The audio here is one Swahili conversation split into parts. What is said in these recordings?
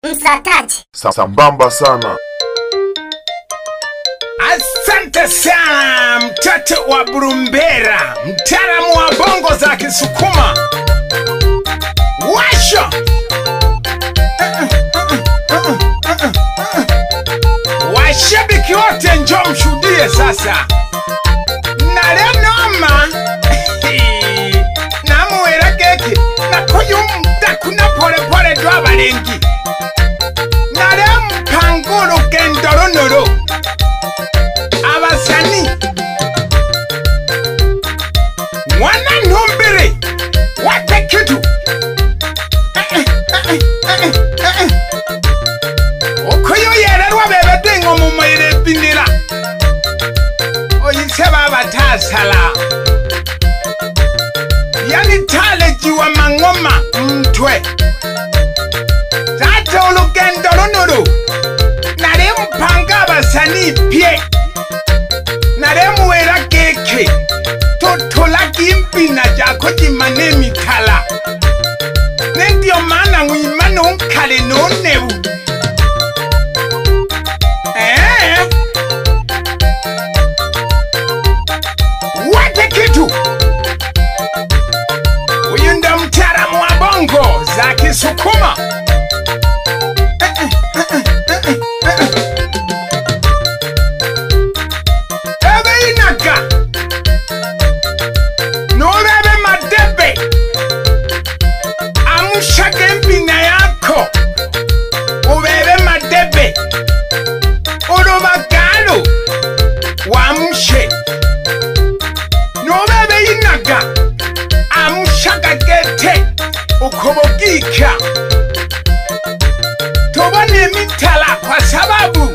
Msataji. Sambamba sana. Asante sana mtoto wa Burumbera, mtaalamu wa bongo za Kisukuma. Washa! Washabiki wote njoo mshuhudie sasa. Na leo noma. Namuwera keke na kuyumda kuna pole pole dwa balengi. Na leo mpanguru gendolonoro. Abasani Mwana ntumbiri wate kitu Okoyo yererwa bebede ngo mumwire binira Oyise baba tasala Yani taleji wa mangoma mtwe Zate olugendo lunuru Nare mpanga abasani pye Naremu wera keke Totola kimpi na jako jimane mitala Nendio mana nguimano unkale no nebu Wate kitu Uyunda mtaalamu wa bongo za Kisukuma Ukobogika Tobane mitala kwa sababu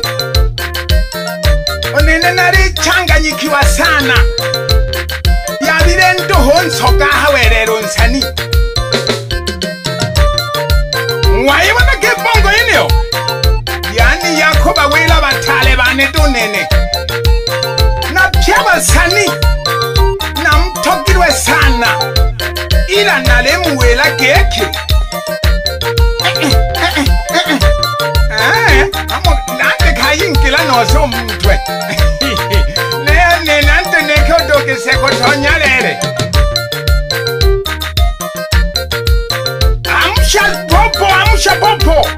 Onene nari changanyikiwa sana Yabire ndoho nsoga hawerero nsani Mwayibona ke bongo ineo Yani yakoba wela batale bane dunene Na pyaba sani Na mtogirwe sana Ila nalemu wela keke Nante kayinkila nozo mtwe Nante neko doke seko tonya lere Amusha popo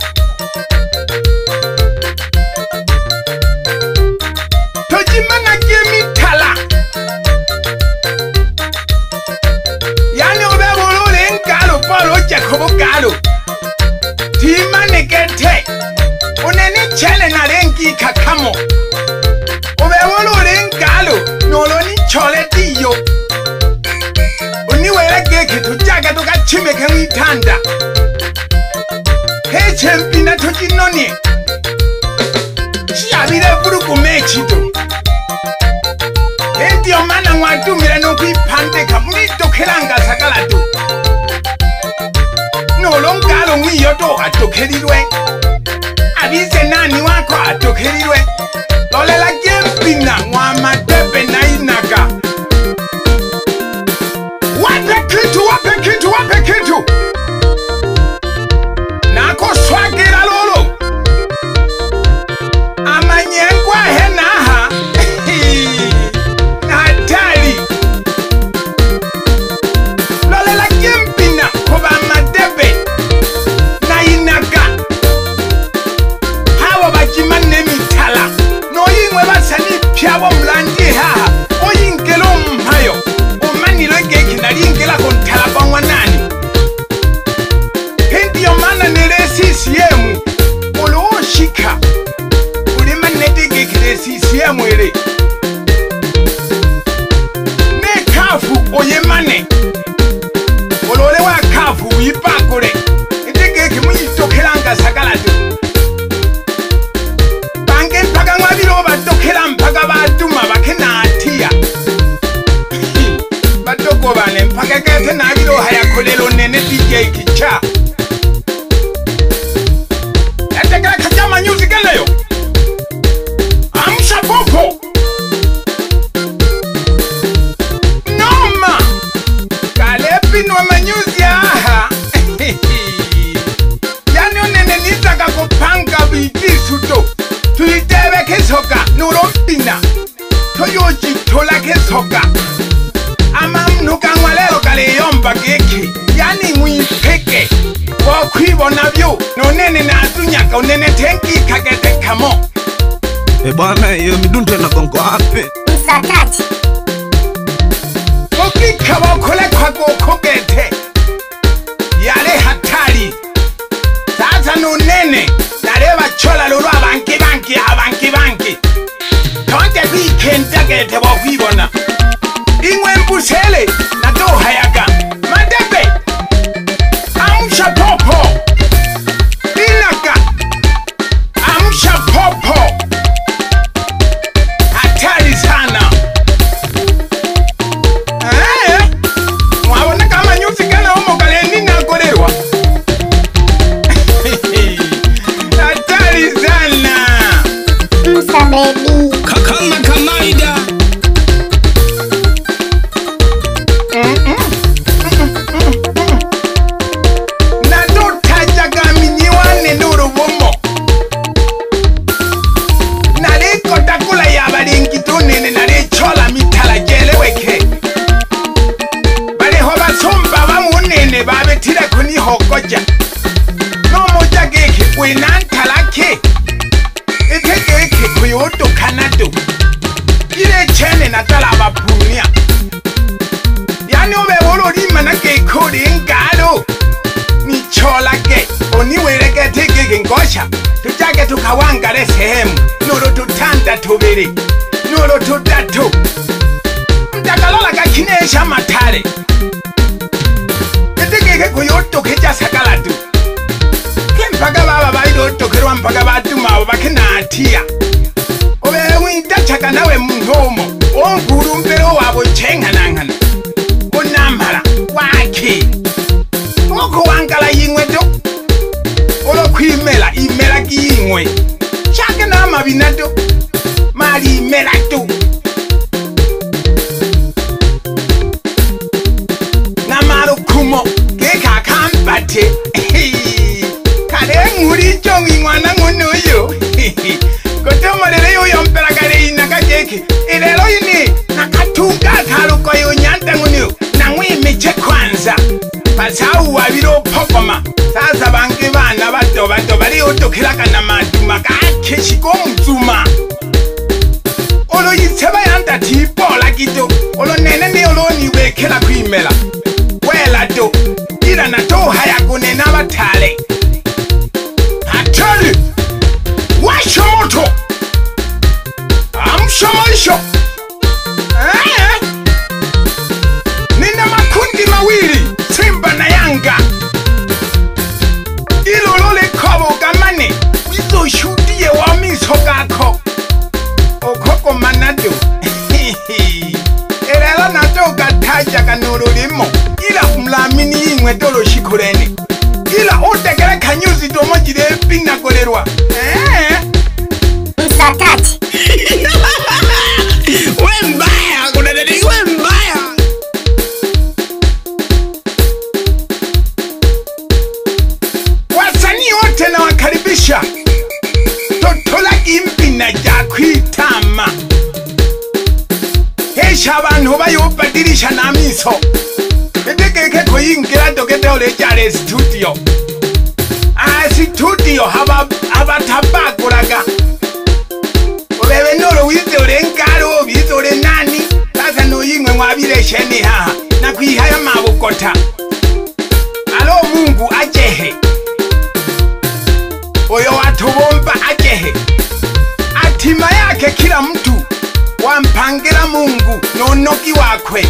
Tojimana gemi tala Jacobo Galo Tima negete Uneni chele na rengi kakamo Ubewolo rengalo Noloni chole diyo Uniwele geke tujaga tuka chime kewitanda Heche mpina tujinoni Shabile furuku mechido Henti omana mwatu mireno kuipande kamito kelanga sakalatu Nolongalo mwiyoto atokerirwe Abize nani wako atokerirwe Lolela gempina mwamadebe na inaga Wape kitu Nako swagira lolo Amanyengwa henaha Natali Lolela gempina koba madebe na inaga Hawa bajimane mitala No yingwe basani pyabo mlandi haha Oyingelo mpayo Omanilo geki naringela kontala bangwa nani Hindi yomana niresi siyemu Olo shika Ulima nete geki niresi siyemu ere Ne kafu oyemane Olole wa kafu wipakure Ete geki muyitokelanga sakalatu Bange mpaka mwabilo batokela mpaka batuma bakena atia Batoko bane mpaka kete nabilo hayakolelo nene DJ kicha Etekela kajama music eleyo Amsha popo ka unene tenki kagete kamo. Bwana hiyo midunto na gongo wapi? Msatati. Ukika wakole kwa kogete. Yale hatari. Sasa nunene. Nareba chola lulu abanki. Tonte weekend dagete wakwibona. Ingwe mbusele na dohayaga. Madebe. Amsha popo. Inaga. Amsha popo. Hatari sana. Mwaona kama nyusi kana homo kaleni na kolewa. Hatari sana. Musa baby. Kama kawaida. Na tutajaga minyiwane n'urubumo. Nariko takula yabalingi tunene narichola mitala jeleweke. Bariho basumba bamunene babetire kunihogoja. No moja geke wenantalake. Geke kuyoto kanado. Ile chene natala abapunia. Yani ubebolo lima na gekodi ngalo. Ni chola ge. Oniweleke tege ngosha. Tujage tukawangale sehemu. Nuru tutanda tubiri. Nuru tutatu. Mtakalola gakinesha matare. Tege kuyoto keja sakalatu. Mpaga baba baido tokerwa mpaga batu mawo bakinatia. Obe winda chaka nawe munhomo. Onkuru mbero wabo chenganangana. Onamara waki. Oko wangala yingwe do. Olo kwimela imela kiyingwe. Chaka na mabinado. Mali imela do. Namaro kumo. Geka kambate. Muri jongi mwana ngonoyo. Kotomorele yo yompelagale inaga keke. Ilelo yini nakatunga karuko yo nyanda ngonoyo. Nangwimiche kwanza. Pasau wabiro pokoma. Sasa bange bana bato bali otokilaka na maduma kakeshiko mzuma. Olo yiseba yanda tipola kito. Olo nene ni olo niwekela kuimela. Wela do. Ila natoha ya kunena batale. Hatari! Washa moto! Amsha maisha! Nina makundi mawili, Simba na Yanga. Ilolole kobo gamane, wizo shudie wa miso gako. Okoko manado. Elelo natoka taja kanuru limo. Ila mlamini ingwe dolo shikureni. Ila otegele kanyuzi domojire pina kolerwa. Msatati. We mbaya, kuna dadi we mbaya. Wasanii wote na wakaribisha. Totola impina jakwitama. Hesha abantu bayobadilisha na miso. Edegeke koyingira dogete olejare studio. Studio habatabaguraga. Obebe nolo wize olengalo wize ole nani. Sasa no yingwe mwabire sheni haha. Na kuihaya mabukota. Alo Mungu ajehe. Oyo watubomba ajehe. Atima yake kila mtu wampangira Mungu nonoki wakwe.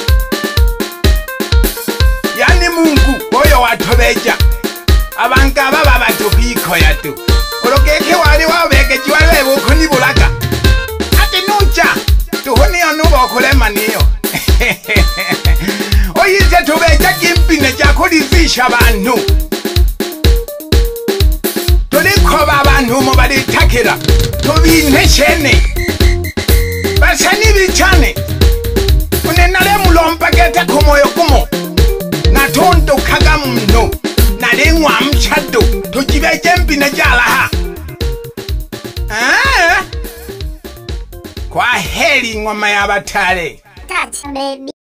Yani Mungu oyo watobeja. Abangaba baba tupikoya tu. Olokeke wali wabeke jiwale buko nibulaga. Ati nucha. Tuhoni onubo kulema niyo. Oyize tubeja kimpine jakulizisha abantu. Tulikoba abantu mubalitakira. Tubinteshene. Basani bichane. Unenale mulompa gete kumoyo kumo. Natondo kagamuno. Nalengwa mchado. Tujibeje mpine jalaha. Kwa heri ngoma ya batale. Touch baby.